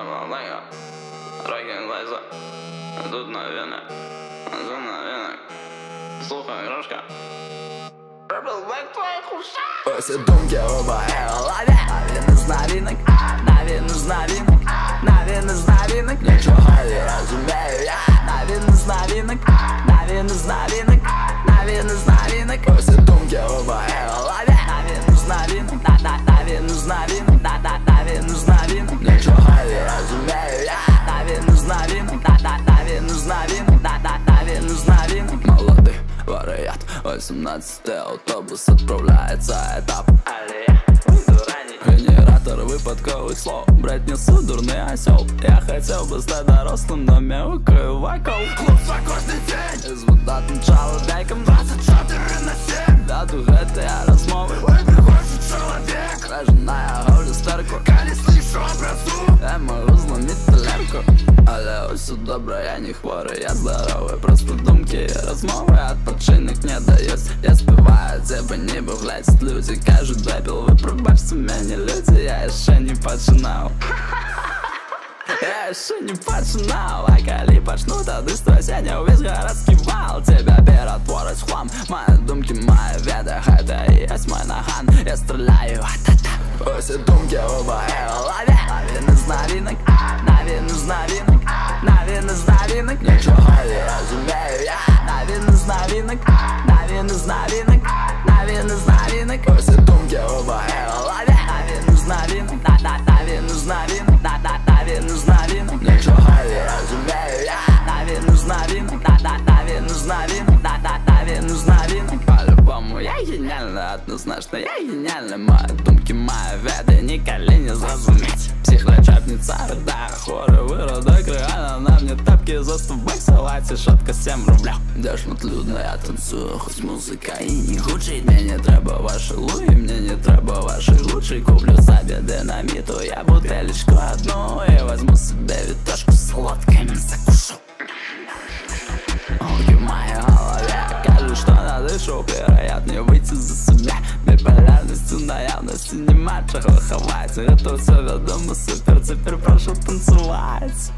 Prplblck, раки глаза, тут Навины, за Навинак, слухай игрушка. Prplblck твоих ушах. Все думки в моей голове. Навины з новинок, Навины з новинок, Навины з новинок. Нічого не розумію я. Навины з новинок, Навины з новинок, Навины з новинок. Все думки в моей голове. Навины з новинок, Навины з новинок, Навины з новинок. Нічого не розумію я. Навины з новинок, Навины з новинок, Навины з новинок. Молодий варіант, 18-й автобус відправляється етап. Генератор випадкових слов, брать несу дурний осел. Я хотел бы стать дорослым, но мяукаю вакол. Хлопца кожний день із видатним чоловіком 24 на 7. Для тугети розмови ой, прихожий чоловік. Каже на його люстерку, коли слышу образу, я можу зломити лерку. Але ось добре, я не хворий, я здоровий. Просто думки і розмови, відпочинок не дається. Я співаю тебе ніби глядять люди. Кажуть, дебіл, ви пробачте мені, люди. Я ще не починав. Я еще не починал, а коли почну, тоді стрясення увесь городський вал. Тебя перетворить в хлам, мои думки, мои веды. Это и есть мой наган, я стреляю, а-та-та. Все думки в моей голове. Навины з новинок, Навины з новинок, Навины з новинок. Нічого не розумію я. Навины з новинок, Навины з новинок, Навины з новинок. Все думки в моей голове. Навины з новинок, Навины з новинок, Навины з новинок. Нічого не розумію я. Навины з новинок, Навины з новинок, Навины з новинок. По-любому я гениальный, однозначно я гениальный. Мои думки, мои веды ніколи не зрозуміть. Психлечебница, рыдая, хоры, выродок. Реально на мне тапки за 100 баксов, а тишотка 7 рублей. Де шматлюдно я танцую, хоть музика і не гучить. Мне не треба ваши луї, мне не треба ваших лучших. Куплю собі динаміту, я бутылечку одну і возьму себе вітошку з солодками закушу. Ноги в моей голове кажут, что надышу. Вероятнее выйти за себя. Биполярностью, наявности нема чего ховать. Это все ведомо супер, теперь прошу танцевать.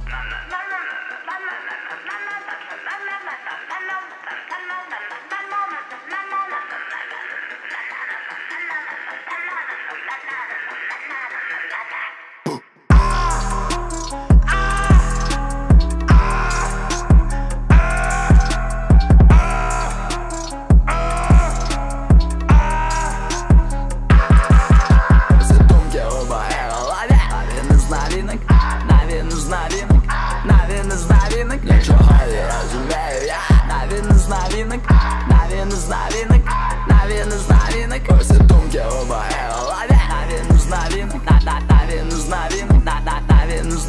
Навины з новинок, Навины з новинок. Нічого не розумію я. Навины з новинок, Навины з новинок, Навины з новинок. Всі думки в моей голове. Навины з новинок, Навины з новинок, Навины з